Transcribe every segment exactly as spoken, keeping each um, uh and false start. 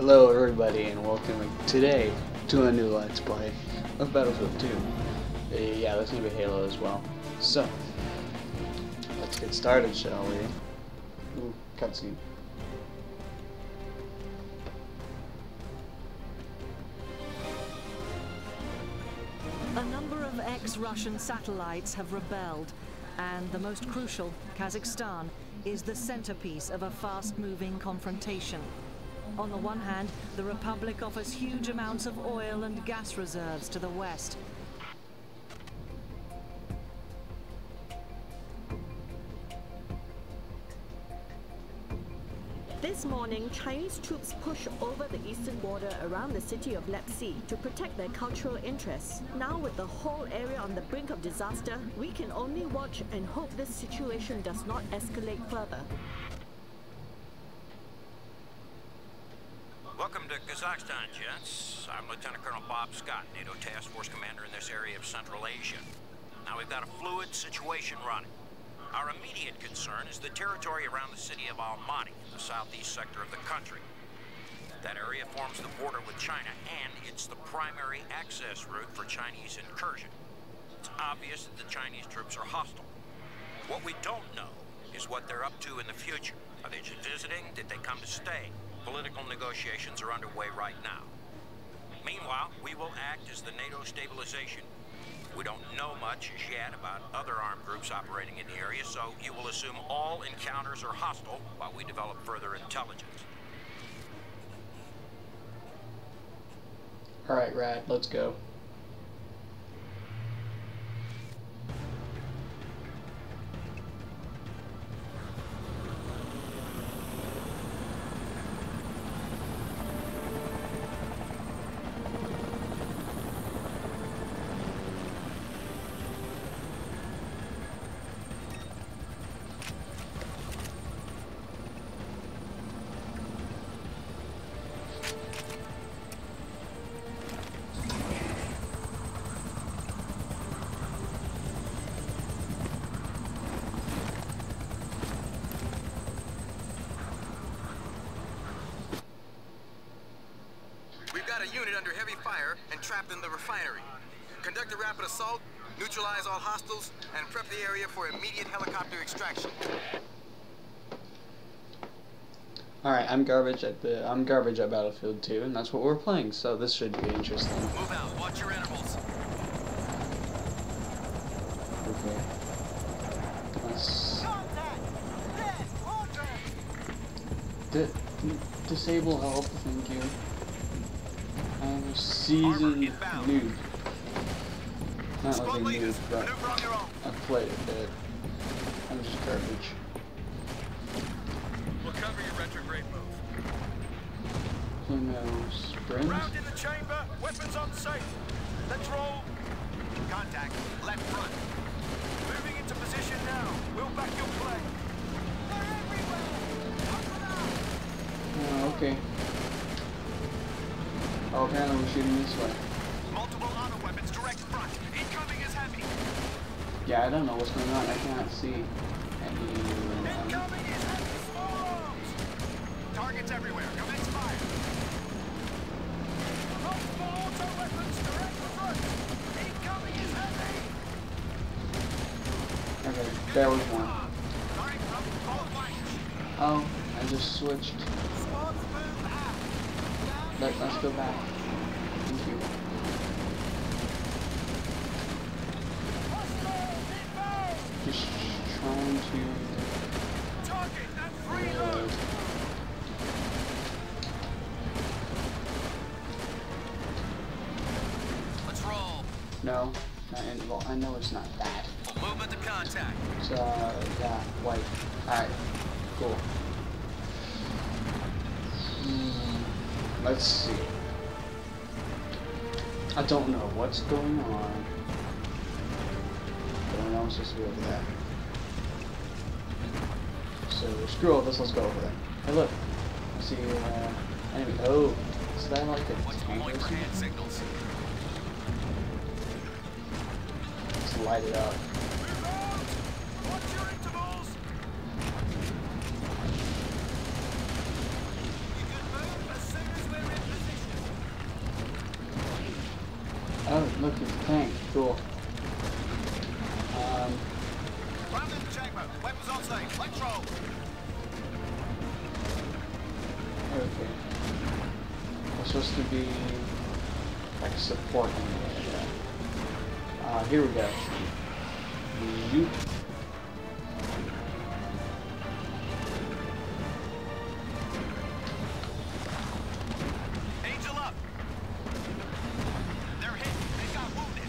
Hello everybody and welcome today to a new Let's Play of Battlefield two. Uh, yeah, there's gonna be Halo as well. So, let's get started, shall we? Ooh, cutscene. A number of ex-Russian satellites have rebelled, and the most crucial, Kazakhstan, is the centerpiece of a fast-moving confrontation. On the one hand, the Republic offers huge amounts of oil and gas reserves to the west. This morning, Chinese troops pushed over the eastern border around the city of Leipzig to protect their cultural interests. Now, with the whole area on the brink of disaster, we can only watch and hope this situation does not escalate further. Welcome to Kazakhstan, gents. I'm Lieutenant Colonel Bob Scott, NATO Task Force Commander in this area of Central Asia. Now, we've got a fluid situation running. Our immediate concern is the territory around the city of Almaty in the southeast sector of the country. That area forms the border with China, and it's the primary access route for Chinese incursion. It's obvious that the Chinese troops are hostile. What we don't know is what they're up to in the future. Are they just visiting? Did they come to stay? Political negotiations are underway right now. Meanwhile, we will act as the NATO stabilization. We don't know much as yet about other armed groups operating in the area, so you will assume all encounters are hostile while we develop further intelligence. Alright, Rad, let's go. We've got a unit under heavy fire and trapped in the refinery. Conduct a rapid assault, neutralize all hostiles, and prep the area for immediate helicopter extraction. Alright, I'm garbage at the I'm garbage at Battlefield two, and that's what we're playing, so this should be interesting. Move out, watch your intervals. Okay. Let's Di disable help, thank you. I'm a seasoned noob. Not like a noob, but I've played a bit. I'm just garbage. We'll cover your retrograde move. Who knows? Sprint? Round in the chamber, weapons on safe. Let's roll. Contact, left front. Moving into position now. We'll back your play. They're everywhere. Oh, okay. Oh, apparently we're shooting this way. Multiple auto weapons direct front. Incoming is heavy. Yeah, I don't know what's going on. I can't see any. Um, Incoming is heavy small arms. Targets everywhere. Commence fire. Multiple auto weapons direct front. Incoming is heavy. okay, there was one. Sorry, from both flanks. Oh, I just switched. Squads move out. Let, let's go back. Thank you. Just trying to. Target and reload. Let's roll. No, not in, well, I know it's not that. Movement to contact. It's uh, yeah, white. Alright, cool. Hmm, let's see. I don't know what's going on. But I know it's supposed to be over there. So screw all this, let's go over there. Hey look, I see uh, enemy. Oh, is that like a tank or something? Signals. Let's light it up. Watch your intervals. You can move as soon as we're Oh, look, it's a tank. Cool. Um, Ground in the chamber. Weapons on safe. Let's roll. okay. We're supposed to be like a support area. Uh, here we go. Yoop. Angel up. They're hit. They got wounded.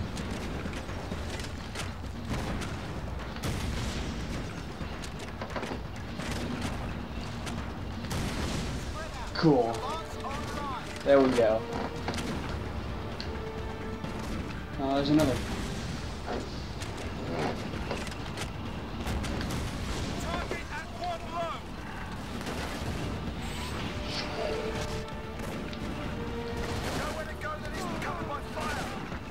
Cool. There we go. Oh, there's another. Target at one low. Nowhere to go that isn't covered by fire.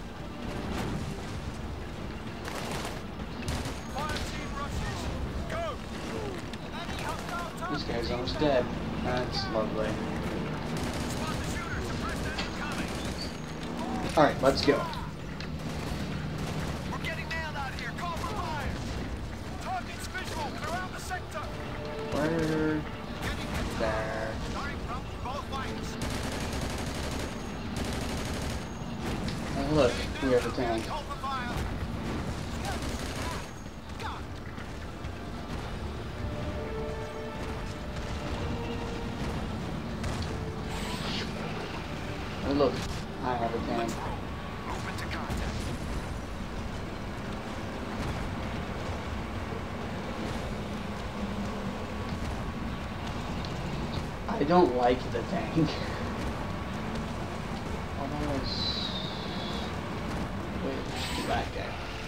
Fire team rushes. Go. Enemy hostile target. This guy's almost dead. That's lovely. Spot the shooters. Suppress them incoming. Alright, let's go. We're getting nailed out here. Call for fire. Target's visual throughout the sector. Where? Getting There. starting from both flanks. Oh, look, we have a tank. Call for fire. Got it. Oh, look, I have a tank. Movement to contact. I don't like the tank. Although it's... Wait, let's do that guy.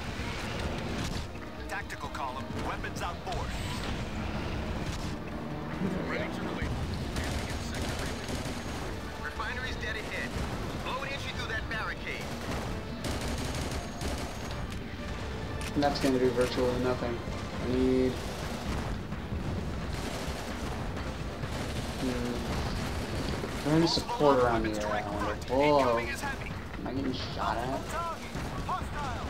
Tactical column. Weapons outboard. Ready to release. Refinery's dead ahead. Blow an entry through that barricade. And that's going to do virtually nothing. I need... Hmm. Is there any support around here? I wonder. Whoa. Incoming is heavy. Am I getting shot at? Target. Hostile.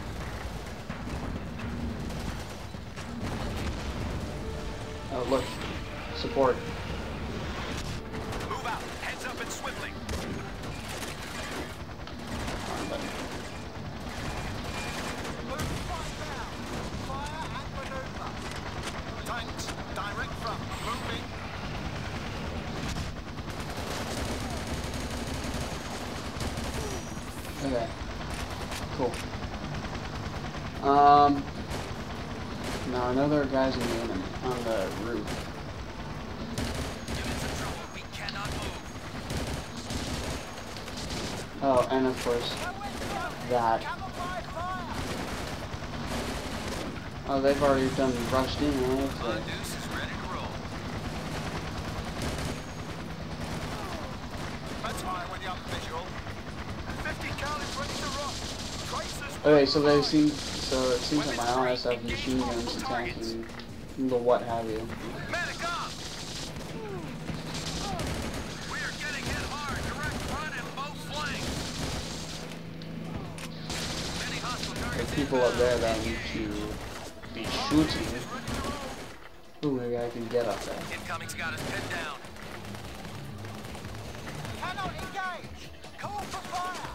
Oh, look. Support. Move out. Heads up and swiftly. Wrong button. Move right down. Fire and maneuver. Tanks. Direct front. Moving. Okay. Cool. Um. Now I know there are guys in the on the roof. Units in trouble. We cannot move. Oh, and of course that. Camouflage fire. Oh, they've already done rushed in. Right? So. Deuce is ready to roll. That's fire with the up visual. fifty cal is ready to rock. Tracers. Okay, so they seem. So it seems like my allies have machine guns attacking the what have you. Medic up! We are getting hit hard. Direct front and both flanks. Many hostile There are targets people up there that I need to be shooting. Ooh, maybe I can get up there. Incoming's got us pinned down. Cannot engage. Call for fire.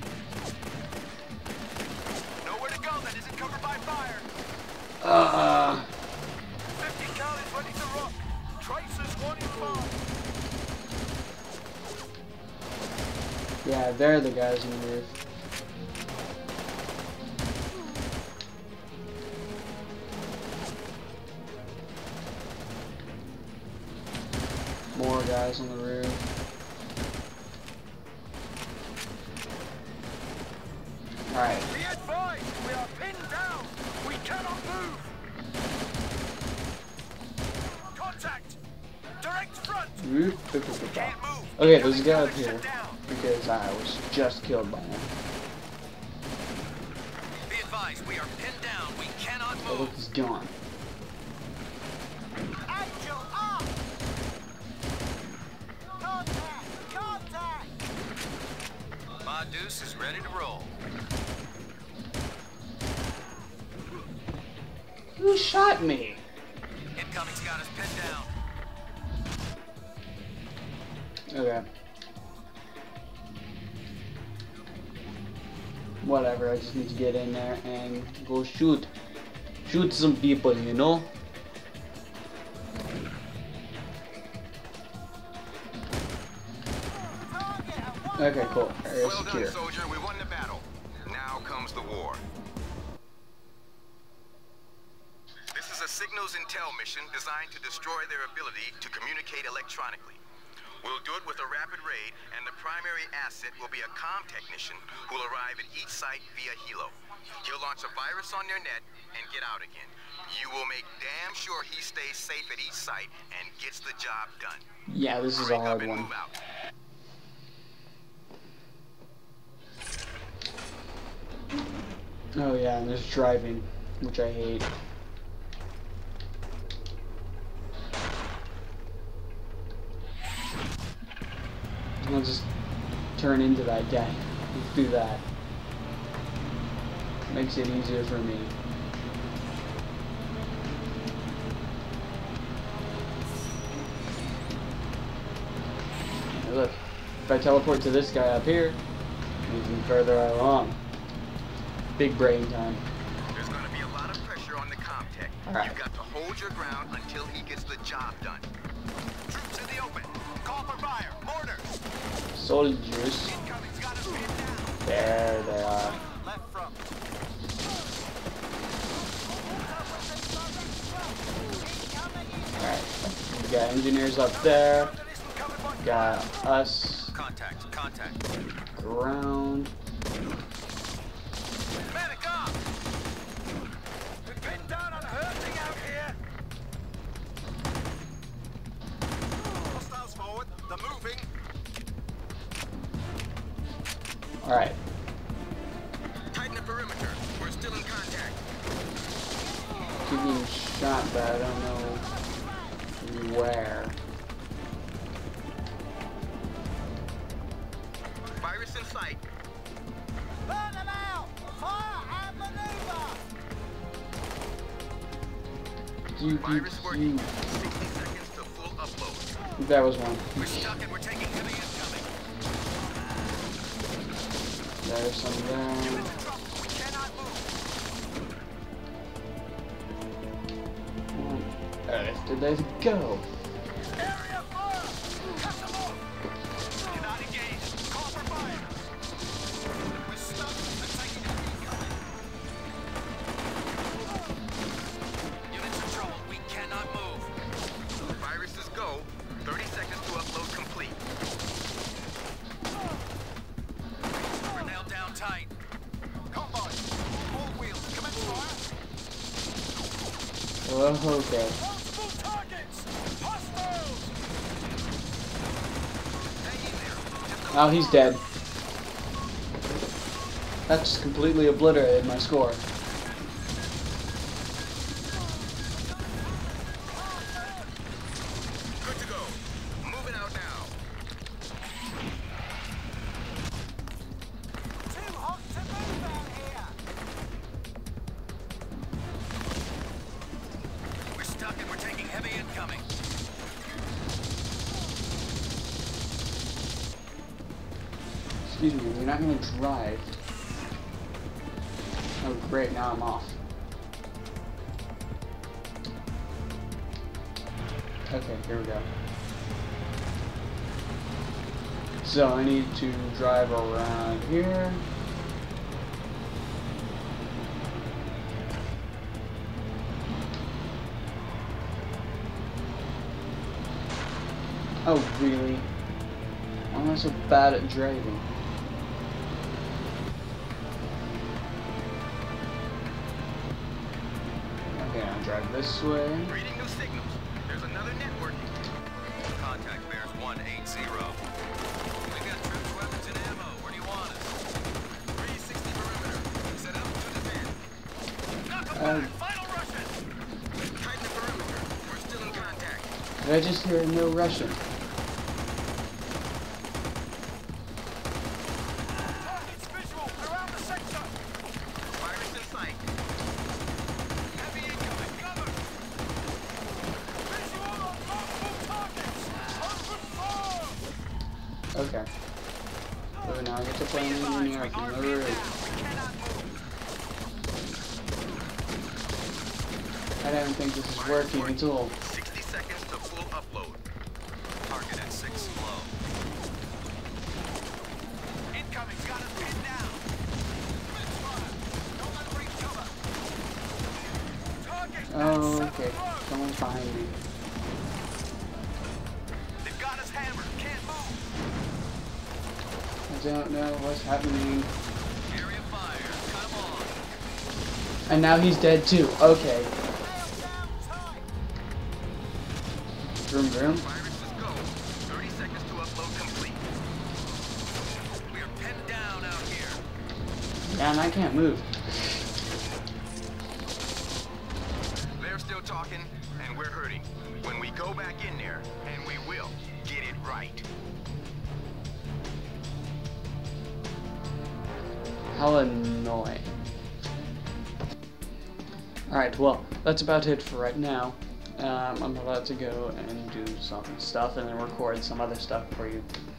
Nowhere to go that isn't covered by fire. Uh, fifty cal is ready to rock. Tracers one in five. yeah, they're the guys in the roof. More guys on the roof. Alright. Be advised, we are pinned down. We cannot move. Contact. Direct front. Roof. Can't move. Okay, there's a guy up Incoming here. shut down. Because I was just killed by him. Be advised, we are pinned down. We cannot Oh, look, move. he's gone. Angel up. Contact. Contact. Deuce is ready to roll. Who shot me? Incoming's got us pinned down. Okay. Whatever, I just need to get in there and go shoot. Shoot some people, you know? Okay, cool. Area Well secure. done, soldier. We won the battle. Now comes the war. This is a signals intel mission designed to destroy their ability to communicate electronically. We'll do it with a rapid raid, and the primary asset will be a comm technician who will arrive at each site via helo. He'll launch a virus on their net and get out again. You will make damn sure he stays safe at each site and gets the job done. Yeah, this is a Break up hard and one. move out. Oh yeah, and there's driving, which I hate. I'll just turn into that guy. Let's do that. Makes it easier for me. Hey, look, if I teleport to this guy up here, even further along. Big brain time. There's going to be a lot of pressure on the comm tech. Alright. You've got to hold your ground until he gets the job done. Troops in the open. Call for fire. Mortars. Soldiers. Incoming's got us pinned down. There they are. Left front. Alright. We got engineers up there. Got us. Contact. Contact. Ground. Medic up! We're pinned down and hurting out here. Hostiles forward. They're moving. Alright. Tighten the perimeter. We're still in contact. Keep getting shot, but I don't know where. Virus in sight. Burn them out! Fire and maneuver! Do, do, Virus do. working. sixty seconds to full upload. That was one. We're stuck and we're taking heavy incoming. There's some there. Units in trouble. We cannot move. Where did they go? Area fire! Cut them off! Cannot engage. Call for fire. We're stuck and taking heavy incoming. Units in trouble. We cannot move. Viruses go. thirty seconds to upload complete. We're nailed down tight. Convoy. All wheels. Commence fire. Oh, okay. Multiple targets. Hostiles. Hang in there. Just Oh, he's dead. That's completely obliterated my score. Good to go. Moving out now. too hot to move out here. We're stuck and we're taking heavy incoming. Excuse me, you're not gonna drive. Oh, great, now I'm off. Okay, here we go. So I need to drive around here. Oh, really? Why am I so bad at driving? Okay, I'll drive this way. Reading new signals. There's another networking. Contact bears one eight zero. We got troops, weapons, and ammo. Where do you want us? three sixty perimeter. Set up to defend. Knock 'em Um, back! Final Russian! Tighten the perimeter. We're still in contact. Did I just hear no Russian? to play an engineer from the roof. I don't think this is working at all. sixty seconds to full upload. Target at six low. Incoming, got us pinned down. Don't let them reach cover. Target Oh, okay. Someone's behind me. They've got us hammered. Can't move. I don't know what's happening. Area fire. Cut them on. And now he's dead too. Okay. Vroom vroom. Viruses go. thirty seconds to upload complete. We are pinned down out here. Yeah, and I can't move. They're still talking, and we're hurting. When we go back in there, and we will, get it right. How annoying. Alright, well, that's about it for right now. Um, I'm about to go and do some stuff and then record some other stuff for you.